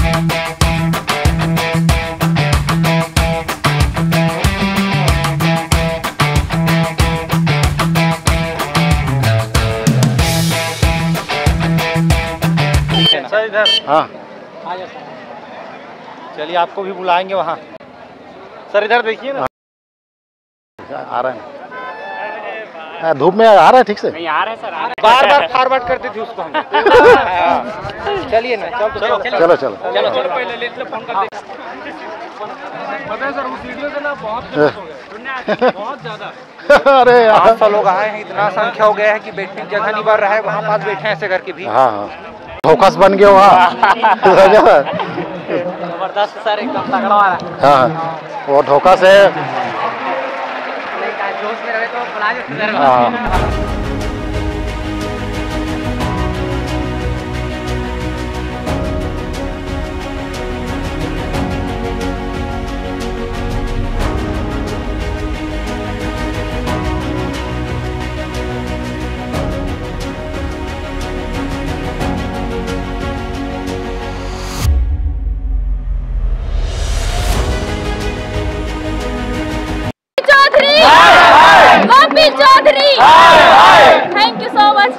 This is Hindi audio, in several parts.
सर इधर। हाँ चलिए आपको भी बुलाएंगे वहाँ। सर इधर देखिए ना। आ रहा है, धूप में आ रहा है ठीक से नहीं आ रहा है सर, बार बार फॉरवर्ड करती थी उसको हम। चलिए ना, चलो चलो चलो चलो पहले ले लो, फोन कर दे। पता है सर उस वीडियो से ना बहुत बहुत ज्यादा अरे यार 500 लोग आए हैं, इतना संख्या हो गया है कि बैठने की जगह नहीं बढ़ रहा है, वहाँ पास बैठे हैं ऐसे करके भी। हाँ हाँ फोकस बन गया वहाँ। जबरदस्त सर, एकदम तगड़ा वाला। हाँ वो धोखा से जोश में रहे तो बुला देते सर। हाँ Gopi Chaudhary, thank you so much.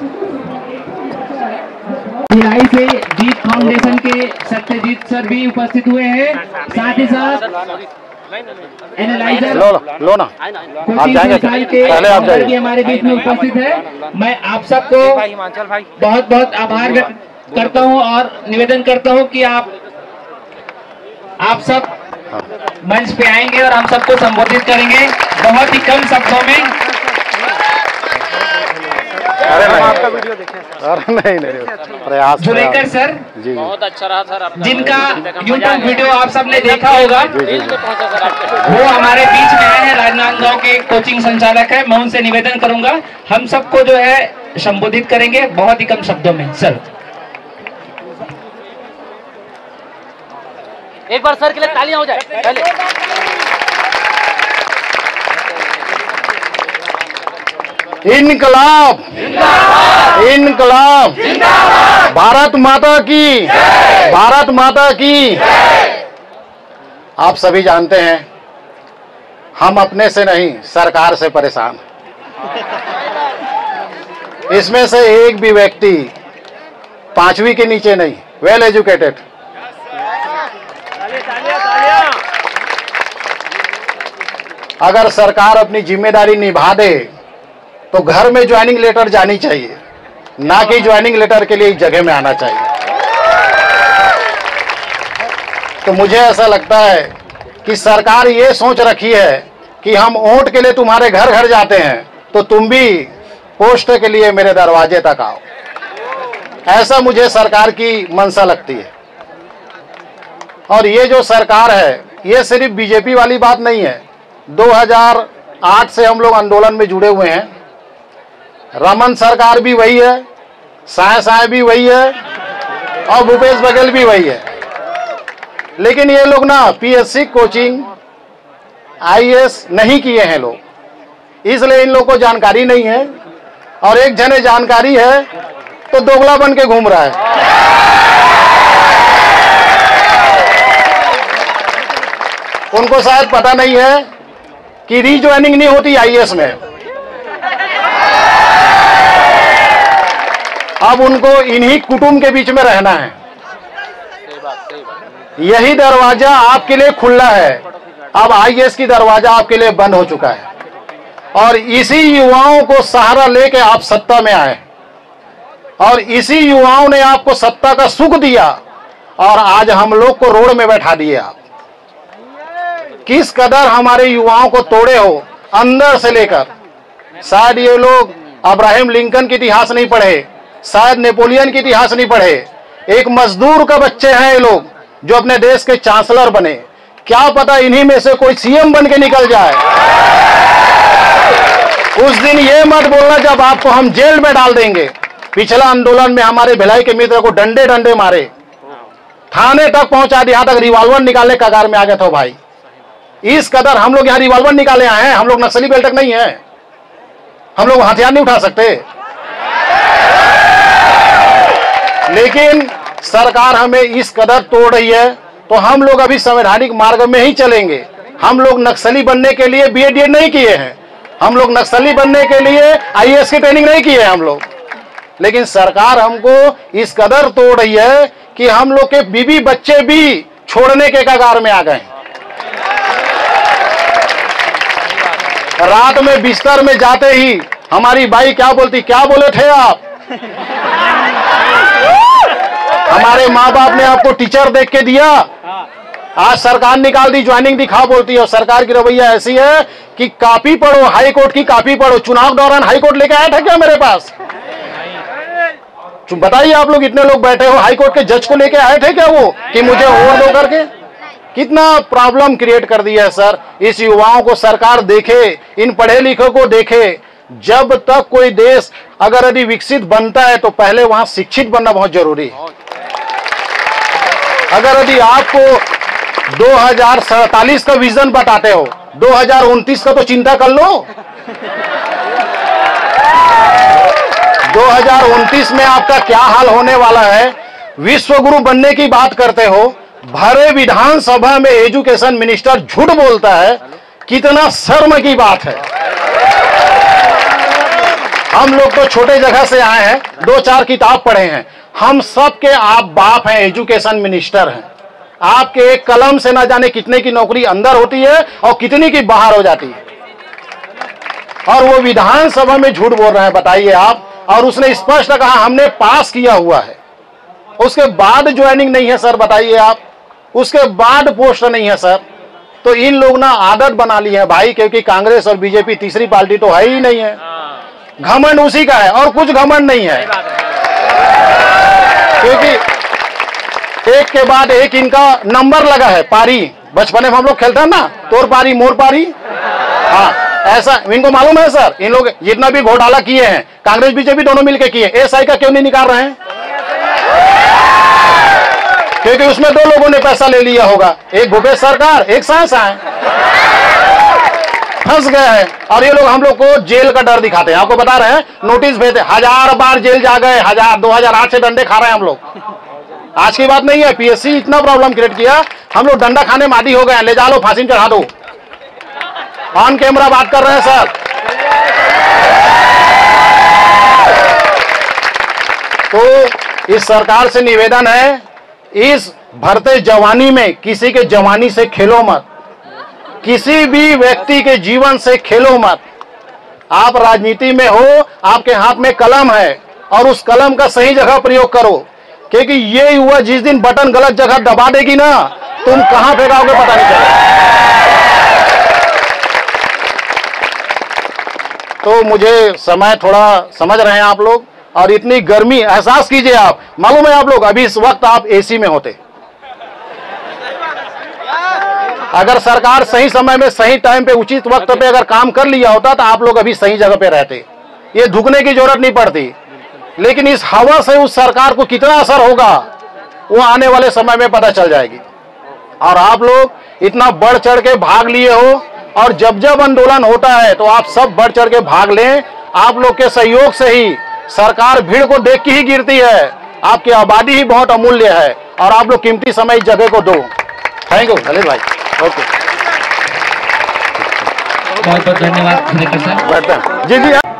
Bhilai से जीत फाउंडेशन के सत्यजीत सर भी उपस्थित हुए हैं, साथ ही साथ एनालाइजर लो ना आप जाएंगे पहले आप जाइए भी हमारे बीच में उपस्थित है। मैं आप सबको बहुत बहुत आभार व्यक्त करता हूं और निवेदन करता हूं कि आप सब मंच पे आएंगे और हम सबको संबोधित करेंगे बहुत ही कम शब्दों में। अरे नहीं आपका वीडियो देखें। अरे नहीं प्रयास जुलेकर सर जी बहुत अच्छा रहा सर, जिनका यूट्यूब वीडियो आप सबने देखा होगा, वो हमारे बीच में आए हैं, राजनांदगांव के कोचिंग संचालक है। मैं उनसे निवेदन करूंगा हम सबको जो है संबोधित करेंगे बहुत ही कम शब्दों में। सर एक बार सर के लिए तालियां हो जाए पहले। इनकलाब इनकलाब, भारत माता की, भारत माता की। आप सभी जानते हैं हम अपने से नहीं सरकार से परेशान। इसमें से एक भी व्यक्ति 5वीं के नीचे नहीं, वेल एजुकेटेड। अगर सरकार अपनी जिम्मेदारी निभा दे तो घर में ज्वाइनिंग लेटर जानी चाहिए, ना कि ज्वाइनिंग लेटर के लिए एक जगह में आना चाहिए। तो मुझे ऐसा लगता है कि सरकार ये सोच रखी है कि हम वोट के लिए तुम्हारे घर घर जाते हैं तो तुम भी पोस्ट के लिए मेरे दरवाजे तक आओ। ऐसा मुझे सरकार की मंशा लगती है। और ये जो सरकार है ये सिर्फ बीजेपी वाली बात नहीं है। 2008 से हम लोग आंदोलन में जुड़े हुए हैं। रमन सरकार भी वही है, साय भी वही है और भूपेश बघेल भी वही है। लेकिन ये लोग ना पीएससी कोचिंग आईएएस नहीं किए हैं लोग, इसलिए इन लोग को जानकारी नहीं है। और एक जने जानकारी है तो दोगला बन के घूम रहा है। उनको शायद पता नहीं है कि रीज्वाइनिंग नहीं होती आईएएस में। अब उनको इन्हीं कुटुंब के बीच में रहना है। यही दरवाजा आपके लिए खुला है, अब आईएएस की दरवाजा आपके लिए बंद हो चुका है। और इसी युवाओं को सहारा लेके आप सत्ता में आए और इसी युवाओं ने आपको सत्ता का सुख दिया और आज हम लोग को रोड में बैठा दिए। आप किस कदर हमारे युवाओं को तोड़े हो अंदर से लेकर। शायद ये लोग अब्राहम लिंकन की इतिहास नहीं पढ़े, शायद नेपोलियन की इतिहास नहीं पढ़े। एक मजदूर का बच्चे हैं ये लोग जो अपने देश के चांसलर बने। क्या पता इन्हीं में से कोई सीएम बन के निकल जाए। उस दिन ये मत बोलना जब आपको हम जेल में डाल देंगे। पिछला आंदोलन में हमारे भिलाई के मित्र को डंडे डंडे मारे, थाने तक पहुंचा दिया, तक रिवॉल्वर निकालने कगार में आ गए थे भाई। इस कदर हम लोग यहाँ रिवॉल्वर निकाले आए हैं। हम लोग नक्सली बेल तक नहीं है, हम लोग हथियार नहीं उठा सकते। लेकिन सरकार हमें इस कदर तोड़ रही है, तो हम लोग अभी संवैधानिक मार्ग में ही चलेंगे। हम लोग नक्सली बनने के लिए BA नहीं किए हैं, हम लोग नक्सली बनने के लिए IAS की ट्रेनिंग नहीं किए हैं हम लोग, लेकिन सरकार हमको इस कदर तोड़ रही है कि हम लोग के बीवी बच्चे भी छोड़ने के कगार में आ गए। रात में बिस्तर में जाते ही हमारी बाई क्या बोलती, क्या बोले थे आप? हमारे माँ बाप ने आपको टीचर देख के दिया, आज सरकार निकाल दी, ज्वाइनिंग दिखाओ बोलती है। और सरकार की रवैया ऐसी है कि कॉपी पढ़ो, हाई कोर्ट की कॉपी पढ़ो। चुनाव दौरान हाई कोर्ट लेके आया था क्या मेरे पास? बताइए, आप लोग इतने लोग बैठे हो, हाई कोर्ट के जज को लेके आए थे क्या वो कि मुझे ओवर दो करके? कितना प्रॉब्लम क्रिएट कर दिया है सर। इस युवाओं को सरकार देखे, इन पढ़े लिखे को देखे। जब तक कोई देश अगर यदि विकसित बनता है तो पहले वहां शिक्षित बनना बहुत जरूरी है। अगर यदि आपको 2047 का विजन बताते हो, 2029 का तो चिंता कर लो। 2029 में आपका क्या हाल होने वाला है। विश्व गुरु बनने की बात करते हो, भरे विधानसभा में एजुकेशन मिनिस्टर झूठ बोलता है, कितना शर्म की बात है। हम लोग तो छोटे जगह से आए हैं, 2-4 किताब पढ़े हैं, हम सब के आप बाप हैं, एजुकेशन मिनिस्टर हैं। आपके एक कलम से ना जाने कितने की नौकरी अंदर होती है और कितनी की बाहर हो जाती है, और वो विधानसभा में झूठ बोल रहे हैं, बताइए आप। और उसने स्पष्ट कहा हमने पास किया हुआ है, उसके बाद ज्वाइनिंग नहीं है सर, बताइए आप, उसके बाद पोस्ट नहीं है सर। तो इन लोग ना आदत बना ली है भाई, क्योंकि कांग्रेस और बीजेपी तीसरी पार्टी तो है ही नहीं है, घमंड उसी का है और कुछ घमंड नहीं है, क्योंकि एक के बाद एक इनका नंबर लगा है। पारी बचपन में हम लोग खेलते हैं ना, तोर पारी मोर पारी, हाँ ऐसा इनको मालूम है सर। इन लोग जितना भी घोटाला किए हैं, कांग्रेस बीजेपी दोनों मिलकर किए, SI का क्यों नहीं निकाल रहे हैं? क्योंकि उसमें 2 लोगों ने पैसा ले लिया होगा, एक भूपेश सरकार, एक सांसा है, फंस गए हैं। और ये लोग हम लोग को जेल का डर दिखाते हैं, आपको बता रहे हैं, नोटिस भेजते, 1000 बार जेल जा गए, 2008 से डंडे खा रहे हैं हम लोग। आज की बात नहीं है, PSC इतना प्रॉब्लम क्रिएट किया, हम लोग डंडा खाने में आदी हो गए, ले जा लो फांसी में चढ़ा दो। ऑन कैमरा बात कर रहे हैं सर। तो इस सरकार से निवेदन है, इस भरते जवानी में किसी के जवानी से खेलो मत, किसी भी व्यक्ति के जीवन से खेलो मत। आप राजनीति में हो, आपके हाथ में कलम है और उस कलम का सही जगह प्रयोग करो, क्योंकि ये युवा जिस दिन बटन गलत जगह दबा देगी ना, तुम कहां फेंकाओगे पता नहीं चलेगा। तो मुझे समय थोड़ा समझ रहे हैं आप लोग, और इतनी गर्मी एहसास कीजिए आप, मालूम है आप लोग अभी इस वक्त आप AC में होते, अगर सरकार सही समय में सही टाइम पे उचित वक्त पे अगर काम कर लिया होता तो आप लोग अभी सही जगह पे रहते, ये धुकने की जरूरत नहीं पड़ती। लेकिन इस हवा से उस सरकार को कितना असर होगा वो आने वाले समय में पता चल जाएगी। और आप लोग इतना बढ़ चढ़ के भाग लिए हो, और जब जब आंदोलन होता है तो आप सब बढ़ चढ़ के भाग लें। आप लोग के सहयोग से ही सरकार भीड़ को देख के ही गिरती है, आपकी आबादी ही बहुत अमूल्य है, और आप लोग कीमती समय इस जगह को दो। थैंक यू ललित भाई। ओके, बहुत बहुत धन्यवाद। जी जी।